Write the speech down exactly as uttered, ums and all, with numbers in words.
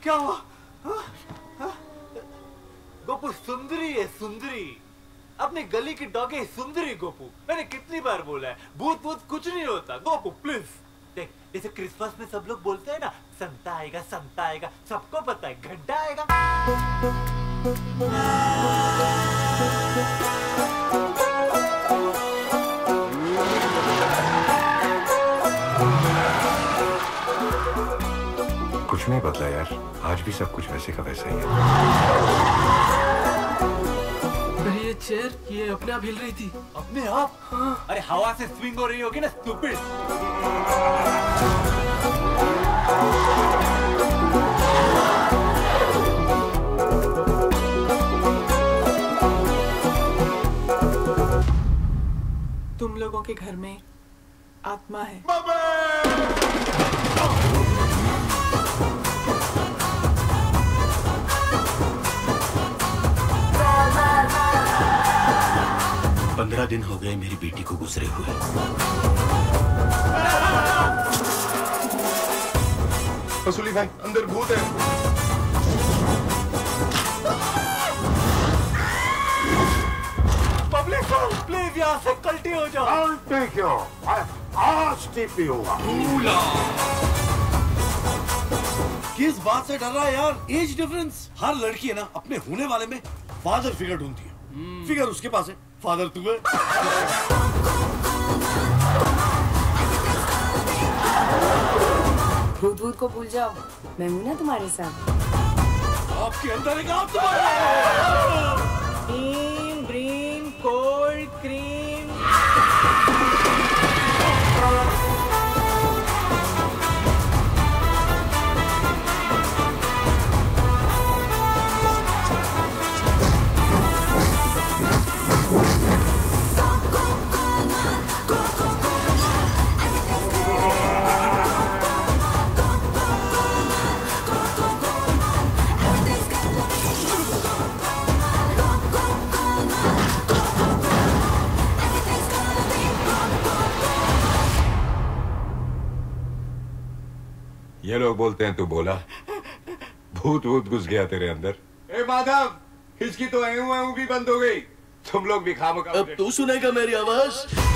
क्या हुआ? हा? हा? गोपू सुंदरी है, सुंदरी। अपनी गली की डॉगी सुंदरी गोपू। मैंने कितनी बार बोला है, भूत भूत कुछ नहीं होता। गोपू प्लीज देख, जैसे क्रिसमस में सब लोग बोलते हैं ना, संता आएगा संता आएगा, सबको पता है गड्ढा आएगा। कुछ नहीं बदला यार, आज भी सब कुछ वैसे का वैसा ही है। ये चेयर ये अपने आप हिल रही थी। अपने आप? हाँ। अरे हवा से स्विंग हो रही होगी ना, स्टूपिड। तुम लोगों के घर में आत्मा है। पंद्रह दिन हो गए मेरी बेटी को गुजरे हुए। वसूली भाई, अंदर भूत है। पब्लिक प्लीज यहाँ से कल्टी हो जाओ। कल्टी क्यों? आज टीपी होगा। किस बात से डर रहा है यार? Age difference. हर लड़की है ना अपने होने वाले में फादर फिगर ढूंढती है। फिगर उसके पास है, फादर तू है। भूत भूत को भूल जाओ, मैं हूं ना तुम्हारे साथ। आपके अंदर एक आत्मा है। क्रीम ब्रीम कोल्ड क्रीम। ये लोग बोलते हैं तू बोला, भूत भूत घुस गया तेरे अंदर। ए माधव, इसकी तो ऐऊ ऐऊ भी बंद हो गई। तुम लोग भी खामखा। अब तू सुनेगा मेरी आवाज।